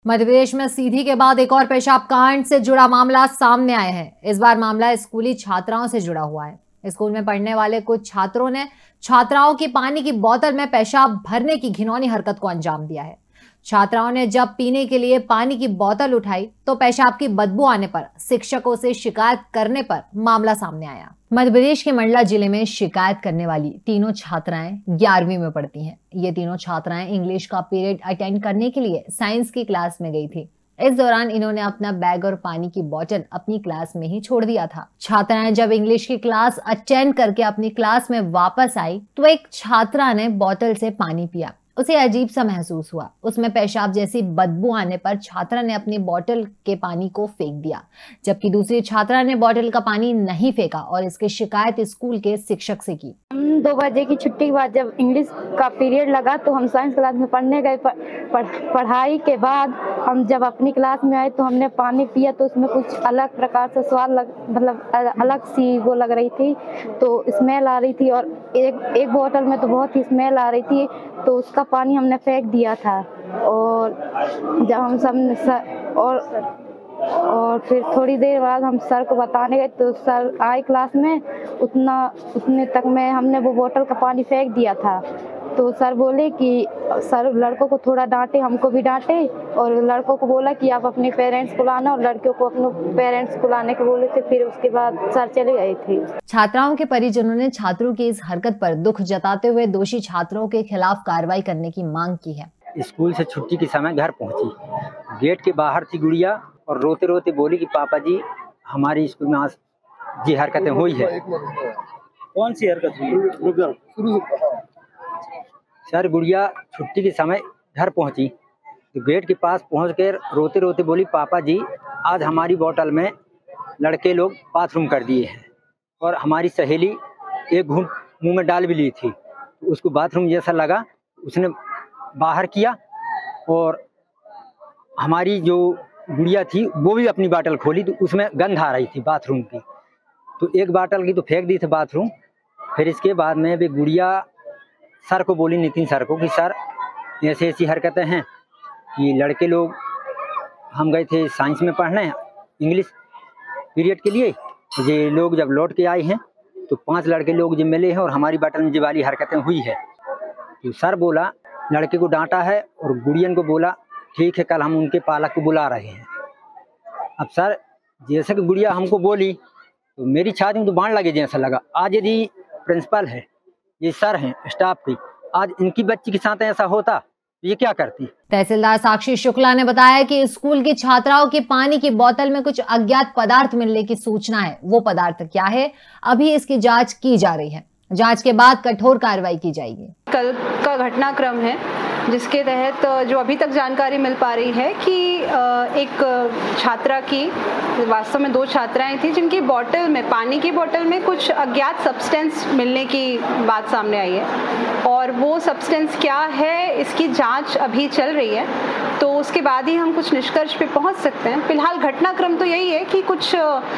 मध्य प्रदेश में सीधी के बाद एक और पेशाब कांड से जुड़ा मामला सामने आया है। इस बार मामला स्कूली छात्राओं से जुड़ा हुआ है। स्कूल में पढ़ने वाले कुछ छात्रों ने छात्राओं की पानी की बोतल में पेशाब भरने की घिनौनी हरकत को अंजाम दिया है। छात्राओं ने जब पीने के लिए पानी की बोतल उठाई तो पेशाब की बदबू आने पर शिक्षकों से शिकायत करने पर मामला सामने आया। मध्य प्रदेश के मंडला जिले में शिकायत करने वाली तीनों छात्राएं 11वीं में पढ़ती हैं। ये तीनों छात्राएं इंग्लिश का पीरियड अटेंड करने के लिए साइंस की क्लास में गई थी। इस दौरान इन्होंने अपना बैग और पानी की बोतल अपनी क्लास में ही छोड़ दिया था। छात्राएं जब इंग्लिश की क्लास अटेंड करके अपनी क्लास में वापस आई तो एक छात्रा ने बोतल से पानी पिया। उसे अजीब सा महसूस हुआ। उसमें पेशाब जैसी बदबू आने पर छात्रा ने अपनी बोतल के पानी को फेंक दिया, जबकि दूसरी छात्रा ने बोतल का पानी नहीं फेंका और इसकी शिकायत स्कूल के शिक्षक से की। 2 बजे की छुट्टी के बाद जब इंग्लिश का पीरियड लगा तो हम साइंस क्लास में पढ़ने गए। पढ़ाई के बाद हम जब अपनी क्लास में आए तो हमने पानी पिया तो उसमें कुछ अलग प्रकार से स्वाद मतलब अलग सी वो लग रही थी, तो स्मेल आ रही थी और एक बोतल में तो बहुत ही स्मेल आ रही थी, तो उसका पानी हमने फेंक दिया था। और जब हम सब और फिर थोड़ी देर बाद हम सर को बताने गए तो सर आए क्लास में। उतने तक में हमने वो बोतल का पानी फेंक दिया था। तो सर बोले कि सर लड़कों को थोड़ा डांटे, हमको भी डांटे और लड़कों को बोला कि आप अपने पेरेंट्स को लाना और लड़कियों को अपने पेरेंट्स को लाने को बोले थे। फिर उसके बाद सर चले गए थे। छात्राओं के परिजनों ने छात्रों की इस हरकत पर दुख जताते हुए दोषी छात्रों के खिलाफ कार्रवाई करने की मांग की है। स्कूल से छुट्टी के समय घर पहुंची, गेट के बाहर थी गुड़िया और रोते रोते बोली कि पापा जी हमारी स्कूल में आज ये हरकतें हुई है। कौन सी हरकत हुई? सर गुड़िया छुट्टी के समय घर पहुंची तो गेट के पास पहुंच कर रोते रोते बोली पापा जी आज हमारी बोतल में लड़के लोग बाथरूम कर दिए हैं और हमारी सहेली एक घूंट मुंह में डाल भी ली थी, तो उसको बाथरूम जैसा लगा, उसने बाहर किया और हमारी जो गुड़िया थी वो भी अपनी बोतल खोली तो उसमें गंध आ रही थी बाथरूम की, तो एक बोतल की तो फेंक दी थी बाथरूम। फिर इसके बाद में भी गुड़िया सर को बोली, नितिन सर को, कि सर ऐसी ऐसी हरकतें हैं कि लड़के लोग, हम गए थे साइंस में पढ़ने इंग्लिश पीरियड के लिए, ये लोग जब लौट के आए हैं तो 5 लड़के लोग जो मिले हैं और हमारी बोतल में ये वाली हरकतें हुई है। तो सर बोला, लड़के को डांटा है और गुड़ियन को बोला ठीक है कल हम उनके पालक को बुला रहे हैं। अब सर जैसे कि गुड़िया हमको बोली तो मेरी छाती में तो बाण लगे जैसा लगा। आज यदि प्रिंसिपल है, ये सर हैं स्टाफ की, आज इनकी बच्ची के साथ ऐसा होता तो ये क्या करती। तहसीलदार साक्षी शुक्ला ने बताया कि स्कूल की छात्राओं की पानी की बोतल में कुछ अज्ञात पदार्थ मिलने की सूचना है। वो पदार्थ क्या है अभी इसकी जांच की जा रही है। जांच के बाद कठोर कार्रवाई की जाएगी। कल का घटनाक्रम है जिसके तहत जो अभी तक जानकारी मिल पा रही है कि एक छात्रा की, वास्तव में 2 छात्राएं थी जिनकी बोतल में, पानी की बोतल में कुछ अज्ञात सब्सटेंस मिलने की बात सामने आई है और वो सब्सटेंस क्या है इसकी जांच अभी चल रही है, तो उसके बाद ही हम कुछ निष्कर्ष पे पहुंच सकते हैं। फिलहाल घटनाक्रम तो यही है कि कुछ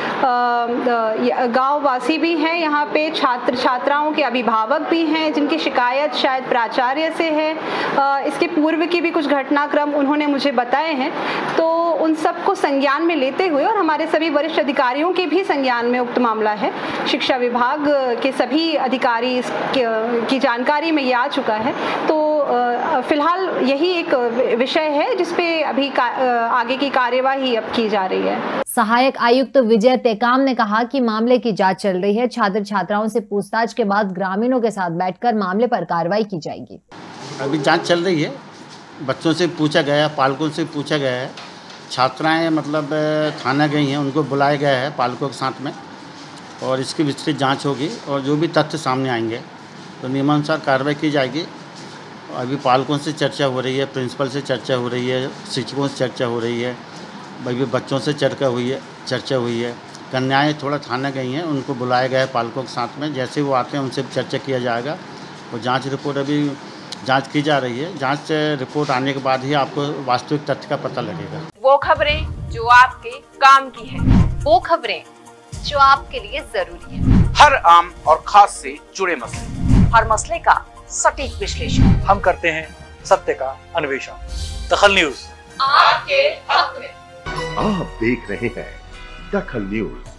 गाँव वासी भी हैं यहाँ पे, छात्राओं के अभिभावक भी हैं जिनकी शिकायत शायद प्राचार्य से है। इसके पूर्व की भी कुछ घटनाक्रम उन्होंने मुझे बताए हैं, तो उन सबको संज्ञान में लेते हुए और हमारे सभी वरिष्ठ अधिकारियों के भी संज्ञान में उक्त मामला है। शिक्षा विभाग के सभी अधिकारी की जानकारी में ये आ चुका है, तो फिलहाल यही एक विषय है जिसपे अभी आगे की कार्यवाही अब की जा रही है। सहायक आयुक्त विजय टेकाम ने कहा कि मामले की जांच चल रही है। छात्र छात्राओं से पूछताछ के बाद ग्रामीणों के साथ बैठकर मामले पर कार्रवाई की जाएगी। अभी जांच चल रही है, बच्चों से पूछा गया, पालकों से पूछा गया है, छात्राएं मतलब थाना गई हैं, उनको बुलाया गया है पालकों के साथ में, और इसकी विस्तृत जांच होगी और जो भी तथ्य सामने आएंगे तो नियमानुसार कार्रवाई की जाएगी। अभी पालकों से चर्चा हो रही है, प्रिंसिपल से चर्चा हो रही है, शिक्षकों से चर्चा हो रही है, अभी बच्चों से चर्चा हुई है। कन्याएँ थोड़ा थाना गई हैं, उनको बुलाया गया है पालकों के साथ में, जैसे वो आते हैं उनसे चर्चा किया जाएगा और जाँच रिपोर्ट अभी जांच की जा रही है। जांच रिपोर्ट आने के बाद ही आपको वास्तविक तथ्य का पता लगेगा। वो खबरें जो आपके काम की है, वो खबरें जो आपके लिए जरूरी है, हर आम और खास से जुड़े मसले, हर मसले का सटीक विश्लेषण हम करते हैं सत्य का अन्वेषण। दखल न्यूज आपके हक में। आप देख रहे हैं दखल न्यूज।